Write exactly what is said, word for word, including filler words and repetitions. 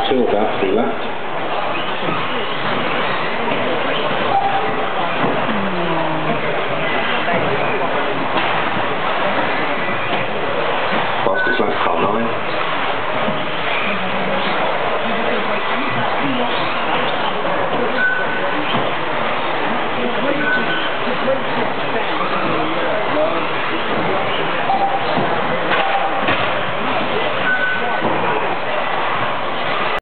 Two about to be left. Fastest lap, car nine.